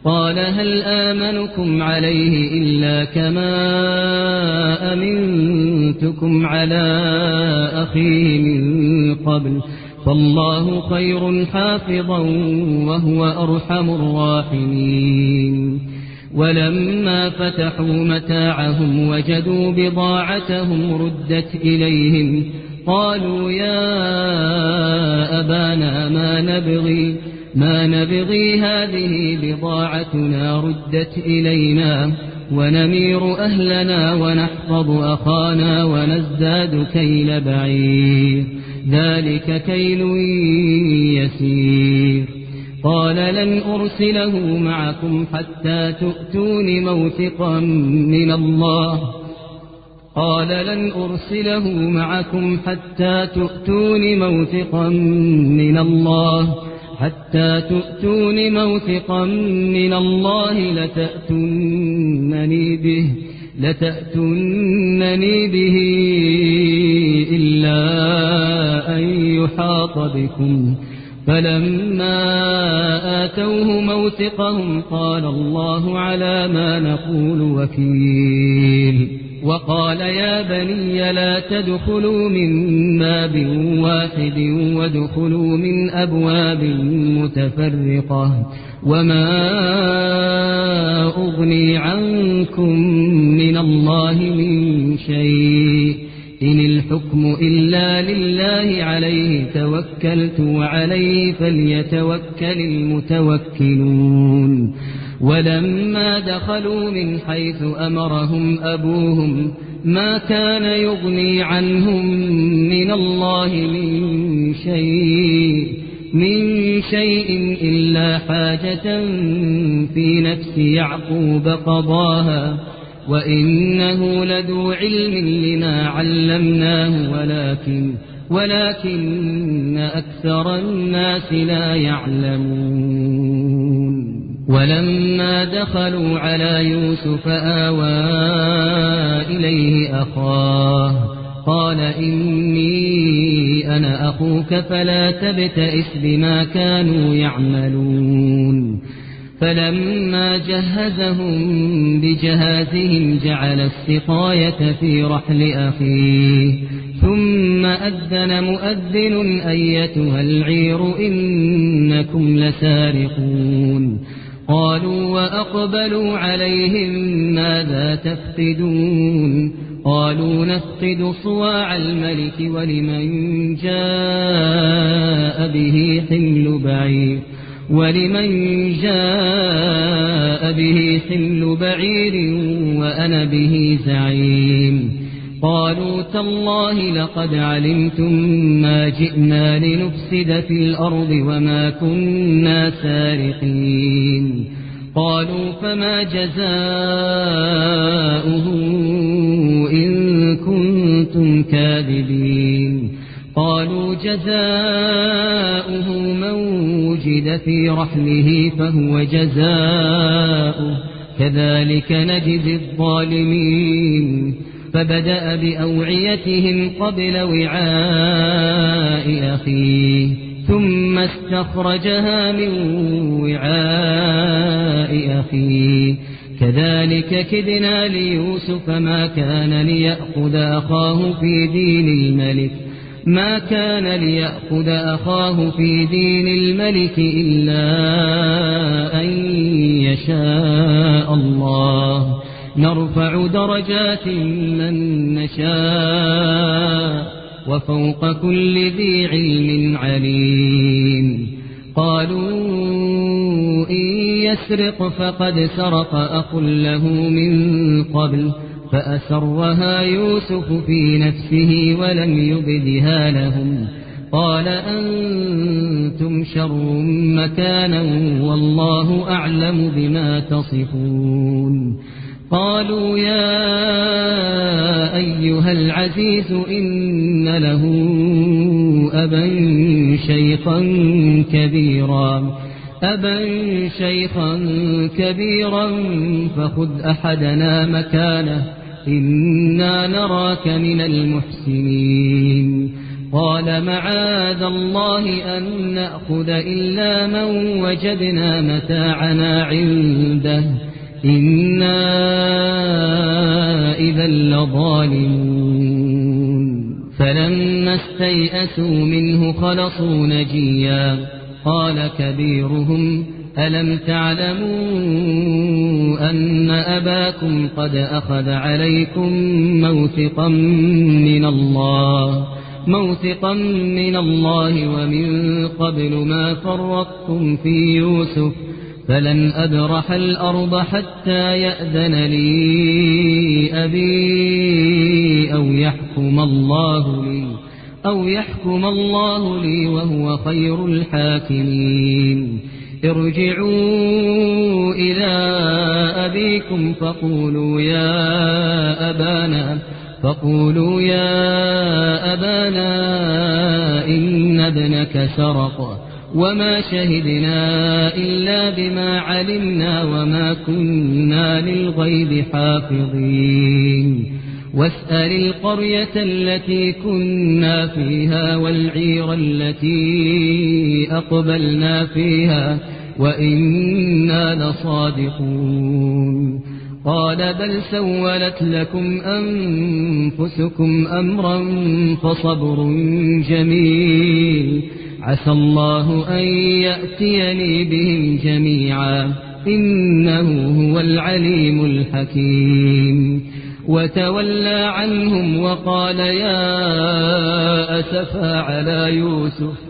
قال هل آمنكم عليه إلا كما أمنتكم على أخيه من قبل فالله خير حافظا وهو أرحم الراحمين. ولما فتحوا متاعهم وجدوا بضاعتهم ردت إليهم قالوا يا أبانا ما نبغي هذه بضاعتنا ردت إلينا ونمير أهلنا ونحفظ أخانا ونزداد كيل بعير ذلك كيل يسير. قال لن أرسله معكم حتى تؤتون موثقا من الله حتى تؤتون موثقا من الله لتأتونني به إلا أن يحاط بكم. فلما آتوه موثقهم قال الله على ما نقول وكيل. وقال يا بني لا تدخلوا من باب واحد وادخلوا من أبواب متفرقة وما أغني عنكم من الله من شيء إن الحكم إلا لله عليه توكلت وعليه فليتوكل المتوكلون. ولما دخلوا من حيث أمرهم أبوهم ما كان يغني عنهم من الله من شيء إلا حاجة في نفس يعقوب قضاها وإنه لذو علم لما علمناه ولكن أكثر الناس لا يعلمون. ولما دخلوا على يوسف آوى إليه أخاه قال إني أنا أخوك فلا تبتئس بما كانوا يعملون. فلما جهزهم بجهازهم جعل السقاية في رحل أخيه ثم أذن مؤذن أيتها العير إنكم لسارقون. قالوا وأقبلوا عليهم ماذا تفقدون قالوا نفقد صواع الملك ولمن جاء به حمل بعير وأنا به زعيم. قالوا تالله لقد علمتم ما جئنا لنفسد في الأرض وما كنا سارقين. قالوا فما جزاؤه إن كنتم كاذبين. قالوا جزاؤه من وجد في رحله فهو جزاؤه كذلك نجزي الظالمين. فبدأ بأوعيتهم قبل وعاء أخيه ثم استخرجها من وعاء أخيه كذلك كدنا ليوسف ما كان ليأخذ أخاه في دين الملك إلا أن يشاء الله نرفع درجات من نشاء وفوق كل ذي علم عليم. قالوا إن يسرق فقد سرق أخ له من قبل فأسرها يوسف في نفسه ولم يبدها لهم. قال أنتم شر مكانا والله أعلم بما تصفون. قالوا يا أيها العزيز إن له أبا شيخا كبيرا فخذ أحدنا مكانه إنا نراك من المحسنين. قال معاذ الله أن نأخذ إلا من وجدنا متاعنا عنده إنا إذا لظالمون فلما استيئسوا منه خلصوا نجيا قال كبيرهم ألم تعلموا أن أباكم قد أخذ عليكم موثقا من الله ومن قبل ما فرطتم في يوسف فلن أبرح الأرض حتى يأذن لي أبي أو يحكم الله لي وهو خير الحاكمين ارجعوا إلى أبيكم فقولوا يا أبانا إن ابنك سرق وما شهدنا إلا بما علمنا وما كنا للغيب حافظين واسأل القرية التي كنا فيها والعير التي أقبلنا فيها وإنا لصادقون قال بل سولت لكم أنفسكم أمرا فصبر جميل عسى الله أن يأتيني بهم جميعا إنه هو العليم الحكيم وتولى عنهم وقال يا أسفا على يوسف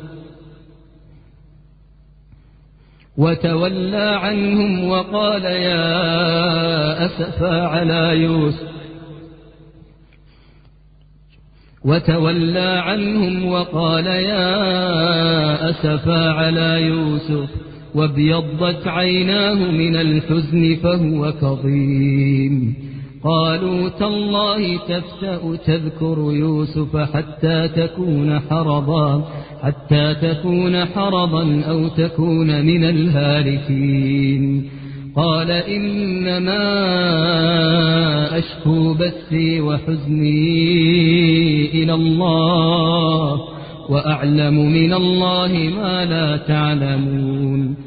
وابيضت عيناه من الحزن فهو كظيم قالوا تالله تفتأ تذكر يوسف حتى تكون حرضا أو تكون من الهالكين قال إنما أشكو بثي وحزني إلى الله وأعلم من الله ما لا تعلمون